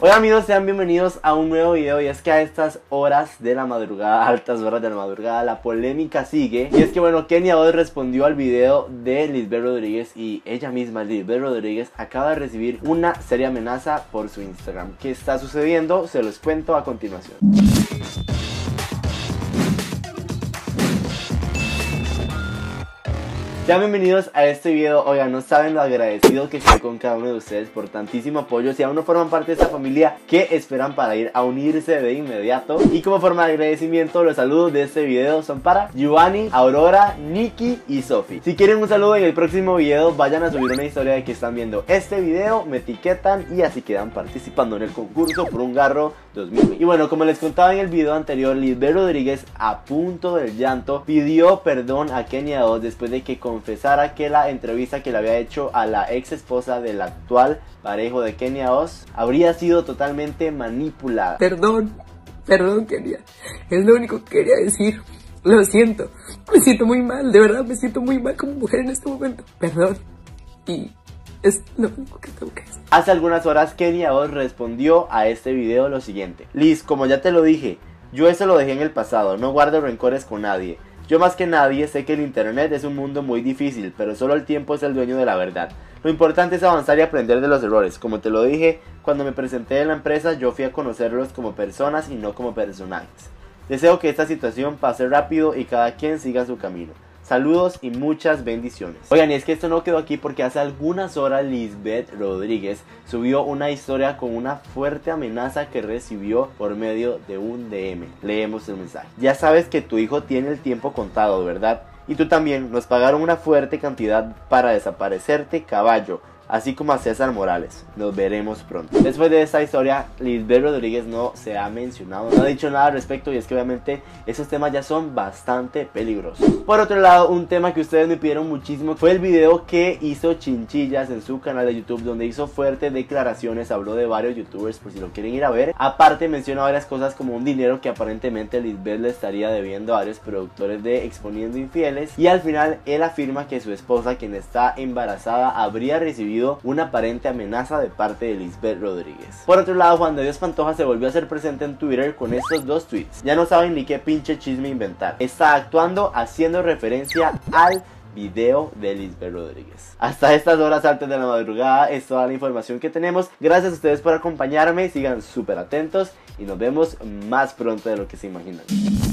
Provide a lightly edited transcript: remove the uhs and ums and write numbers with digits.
Hola amigos, sean bienvenidos a un nuevo video. Y es que a estas horas de la madrugada, altas horas de la madrugada, la polémica sigue. Y es que bueno, Kenia Oz respondió al video de Lisbeth Rodríguez. Y ella misma, Lisbeth Rodríguez, acaba de recibir una seria amenaza por su Instagram. ¿Qué está sucediendo? Se los cuento a continuación. Sean bienvenidos a este video. Oigan, no saben lo agradecido que estoy con cada uno de ustedes por tantísimo apoyo. Si aún no forman parte de esta familia, ¿qué esperan para ir a unirse de inmediato? Y como forma de agradecimiento, los saludos de este video son para Giovanni, Aurora, Nikki y Sophie. Si quieren un saludo en el próximo video, vayan a subir una historia de que están viendo este video, me etiquetan y así quedan participando en el concurso por un Garro 2020. Y bueno, como les contaba en el video anterior, Lisbeth Rodríguez, a punto del llanto, pidió perdón a Kenia Oz después de que confesara que la entrevista que le había hecho a la ex esposa del actual parejo de Kenia Oz habría sido totalmente manipulada. Perdón Kenia, es lo único que quería decir. Lo siento, me siento muy mal, de verdad me siento muy mal como mujer en este momento. Perdón, y es lo único que tengo que decir. Hace algunas horas Kenia Oz respondió a este video lo siguiente: Liz, como ya te lo dije, yo eso lo dejé en el pasado, no guardo rencores con nadie. Yo más que nadie sé que el internet es un mundo muy difícil, pero solo el tiempo es el dueño de la verdad. Lo importante es avanzar y aprender de los errores. Como te lo dije, cuando me presenté en la empresa, yo fui a conocerlos como personas y no como personajes. Deseo que esta situación pase rápido y cada quien siga su camino. Saludos y muchas bendiciones. Oigan, y es que esto no quedó aquí porque hace algunas horas Lisbeth Rodríguez subió una historia con una fuerte amenaza que recibió por medio de un DM. Leemos el mensaje. Ya sabes que tu hijo tiene el tiempo contado, ¿verdad? Y tú también. Nos pagaron una fuerte cantidad para desaparecerte, caballo. Así como a César Morales. Nos veremos pronto. Después de esta historia, Lisbeth Rodríguez no se ha mencionado, no ha dicho nada al respecto. Y es que obviamente esos temas ya son bastante peligrosos. Por otro lado, un tema que ustedes me pidieron muchísimo fue el video que hizo Chinchillas en su canal de YouTube, donde hizo fuertes declaraciones, habló de varios youtubers por si lo quieren ir a ver. Aparte menciona varias cosas como un dinero que aparentemente Lisbeth le estaría debiendo a varios productores de Exponiendo Infieles. Y al final él afirma que su esposa, quien está embarazada, habría recibido una aparente amenaza de parte de Lisbeth Rodríguez. Por otro lado, Juan de Dios Pantoja se volvió a hacer presente en Twitter con estos dos tweets. Ya no saben ni qué pinche chisme inventar. Está actuando haciendo referencia al video de Lisbeth Rodríguez. Hasta estas horas antes de la madrugada es toda la información que tenemos. Gracias a ustedes por acompañarme. Sigan súper atentos y nos vemos más pronto de lo que se imaginan.